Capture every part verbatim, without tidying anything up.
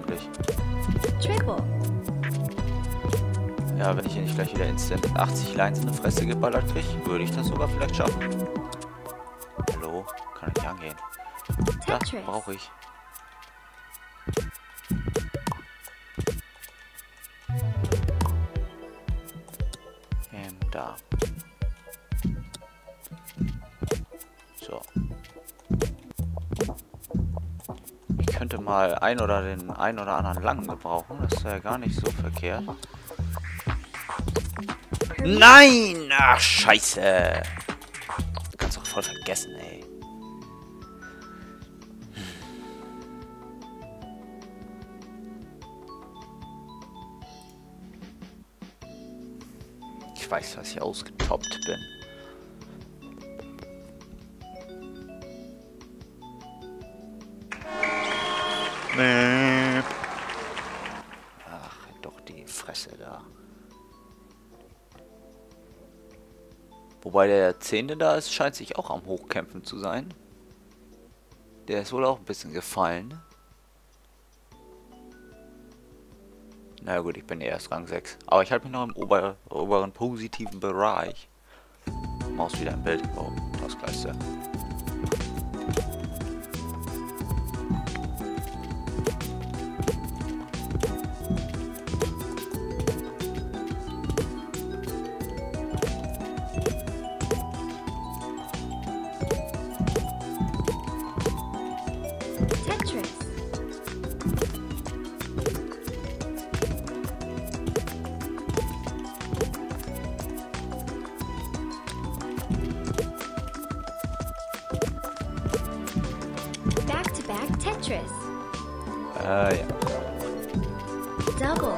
wirklich. Triple. Ja, wenn ich hier nicht gleich wieder instant achtzig Lines in die Fresse geballert kriege, würde ich das sogar vielleicht schaffen. Hallo? Kann ich nicht angehen. Das Tetris. brauche ich. Ähm, da. So. Ich könnte mal ein oder den ein oder anderen langen gebrauchen. Das wäre gar nicht so verkehrt. Nein! Ach, scheiße! Du kannst doch voll vergessen, ey. Ich weiß, dass ich ausgetoppt bin. Ach, doch die Fresse da. Wobei der Zehnte da ist, scheint sich auch am Hochkämpfen zu sein. Der ist wohl auch ein bisschen gefallen. Na ja, gut, ich bin erst Rang sechs. Aber ich halte mich noch im ober oberen positiven Bereich. Maus wieder im Bild. Oh, das Gleiche. Tetris. Back-to-back Tetris. Äh, ja. Double.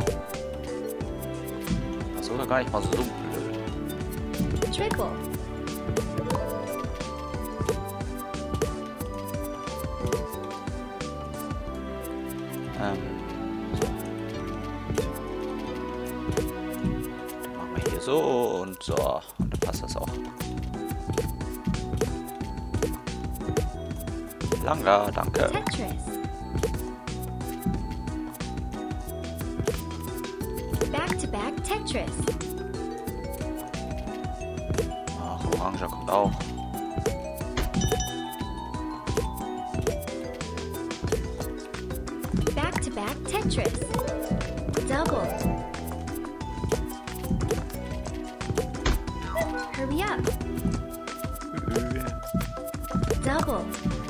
Das ist sogar gar nicht mal so blöd. Triple. Ähm, so. Dann machen wir hier so und so. Und dann passt das auch. Langer, danke. Tetris. Back-to-back Tetris. Ach, Orange kommt auch. Back-to-back Tetris. Double. Hurry up. Double.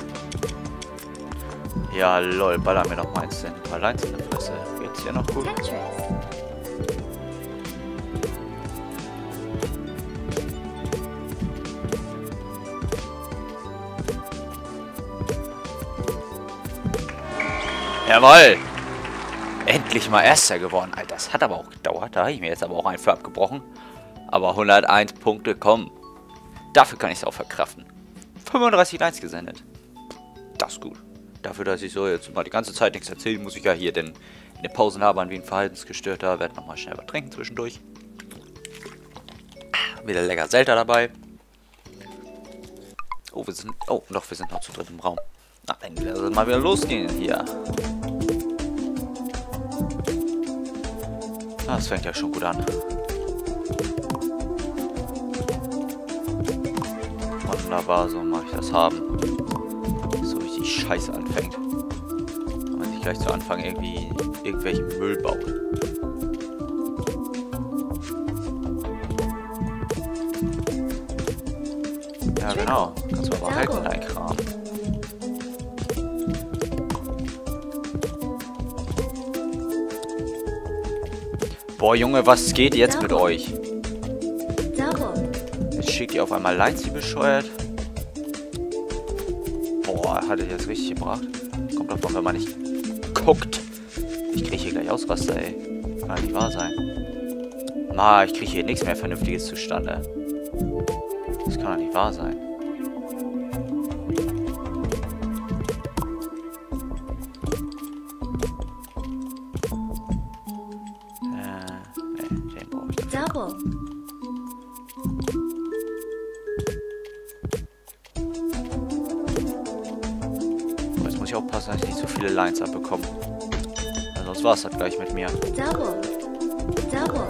Ja, lol, baller mir noch meins denn. Allein in der Fresse. Geht's hier noch gut? Tetris. Jawoll! Endlich mal Erster geworden. Alter, das hat aber auch gedauert. Da habe ich mir jetzt aber auch einen für abgebrochen. Aber hunderteins Punkte kommen. Dafür kann ich es auch verkraften. fünfunddreißig Lines gesendet. Das ist gut. Dafür, dass ich so jetzt mal die ganze Zeit nichts erzählen, muss ich ja hier denn in den Pausen labern wie ein Verhaltensgestörter. Werde nochmal schnell was trinken zwischendurch. Wieder lecker Zelda dabei. Oh, wir sind. Oh, doch, wir sind noch zu dritt im Raum. Na, dann wird es mal wieder losgehen hier. Ah, das fängt ja schon gut an. Wunderbar, so mag ich das haben. So richtig scheiße anfängt. Wenn man sich gleich zu Anfang irgendwie irgendwelchen Müll baut. Ja genau, kannst du aber halten dein Kram. Boah Junge, was geht jetzt mit euch? Double. Jetzt schickt ihr auf einmal Lines, die bescheuert. Boah, hat er jetzt richtig gebracht. Kommt davon, wenn man nicht guckt. Ich kriege hier gleich Ausraster, ey. Kann nicht wahr sein. Ma, ich kriege hier nichts mehr Vernünftiges zustande. Das kann doch nicht wahr sein. Double. Jetzt muss ich aufpassen, dass ich nicht so viele Lines abbekomme. sonst war es halt gleich mit mir. Double. Double.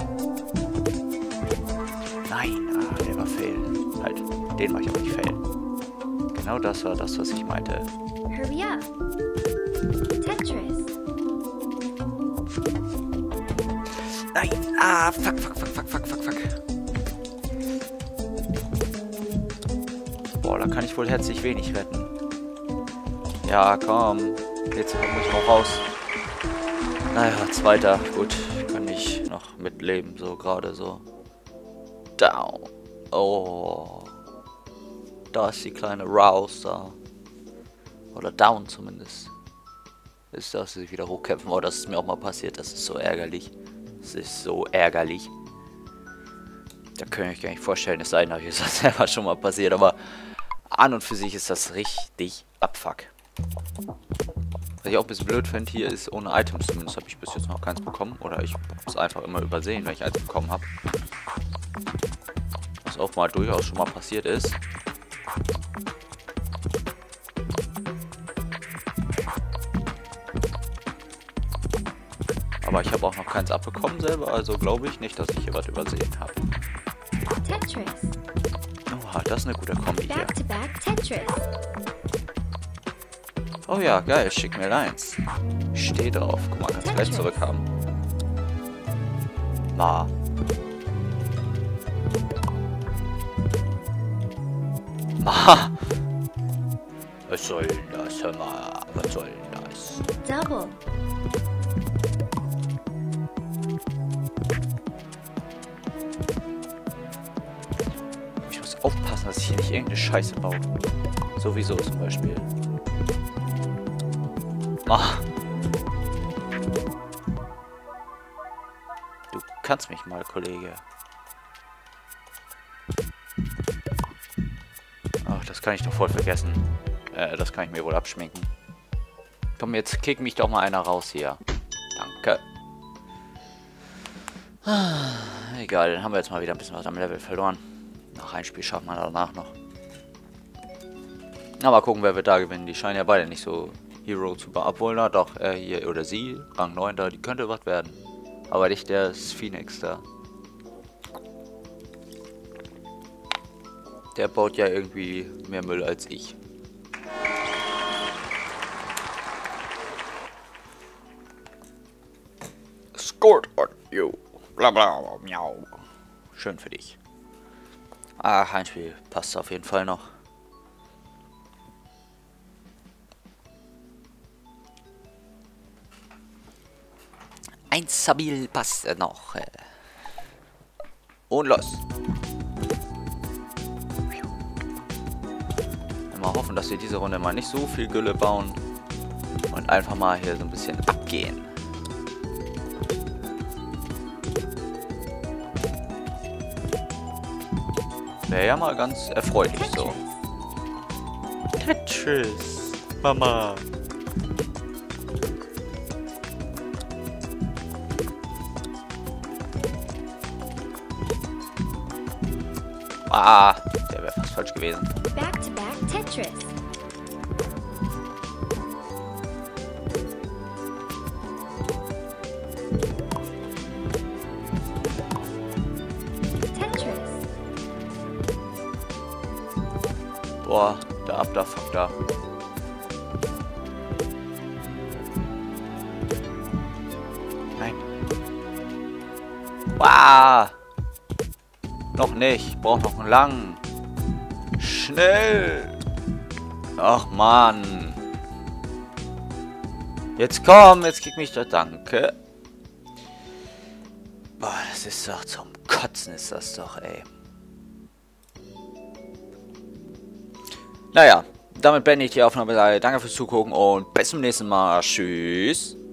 Nein, ah, der war fail. Halt, den war ich aber nicht fail. Genau das war das, was ich meinte. Hurry up. Tetris. Nein, ah, fuck, fuck, fuck, fuck, fuck, fuck, fuck. Boah, da kann ich wohl herzlich wenig retten. Ja, komm. Jetzt muss ich auch raus. Naja, zweiter. Gut, kann ich noch mitleben, so gerade so. Down. Oh. Da ist die kleine Rouse da. Oder down zumindest. Ist das, dass ich wieder hochkämpfen. Oh, das ist mir auch mal passiert. Das ist so ärgerlich. Das ist so ärgerlich. Da kann ich gar nicht vorstellen, es sei denn, ist das selber schon mal passiert. Aber an und für sich ist das richtig abfuck. Was ich auch ein bisschen blöd finde, hier ist ohne Items. Zumindest habe ich bis jetzt noch keins bekommen. Oder ich habe es einfach immer übersehen, wenn ich eins bekommen habe. Was auch mal durchaus schon mal passiert ist. Aber ich habe auch noch keins abbekommen selber, also glaube ich nicht, dass ich hier was übersehen habe. Tetris. Oha, das ist eine gute Kombi hier. Back to back Tetris. Oh ja, geil, schick mir Lines. Ich stehe drauf. Guck mal, kannst du gleich zurückhaben. Ma. Ma. Was soll denn das, hör mal? Was soll denn das? Double. Ich muss aufpassen, dass ich hier nicht irgendeine Scheiße baue. Sowieso zum Beispiel. Mach. Du kannst mich mal, Kollege. Ach, das kann ich doch voll vergessen. Äh, das kann ich mir wohl abschminken. Komm, jetzt kick mich doch mal einer raus hier. Danke. Ah, egal, dann haben wir jetzt mal wieder ein bisschen was am Level verloren. Nach ein Spiel schaffen wir danach noch. Na, mal gucken, wer wir da gewinnen. Die scheinen ja beide nicht so Hero zu beabholen. Na doch, er hier oder sie, Rang neun da, die könnte was werden. Aber nicht der Phoenix da. Der baut ja irgendwie mehr Müll als ich. Scored on you. Bla bla bla, miau. Schön für dich. Ah, ein Spiel passt auf jeden Fall noch. Ein Sabil passt noch. Und los. Mal hoffen, dass wir diese Runde mal nicht so viel Gülle bauen. Und einfach mal hier so ein bisschen abgehen. Wäre ja mal ganz erfreulich so. Tetris, Mama. Ah, der wäre fast falsch gewesen. Back to back Tetris. Tetris. Boah, da ab, da, fuck da. Nein. Wow. Noch nicht. Ich brauche noch einen langen. Schnell. Ach, Mann. Jetzt komm, jetzt krieg mich da. Danke. Boah, das ist doch zum Kotzen, ist das doch, ey. Naja, damit beende ich die Aufnahme. Danke fürs Zugucken und bis zum nächsten Mal. Tschüss.